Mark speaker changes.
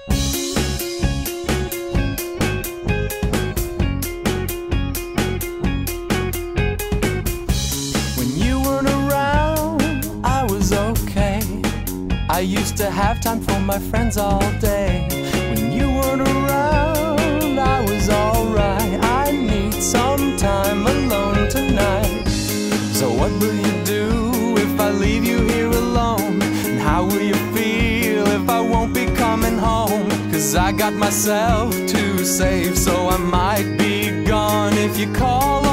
Speaker 1: I used to have time for my friends all day. When you weren't around, I was alright. I need some time alone tonight. So what will you do if I leave you here alone? And how will you feel if I won't be coming home? 'Cause I got myself to save, so I might be gone if you call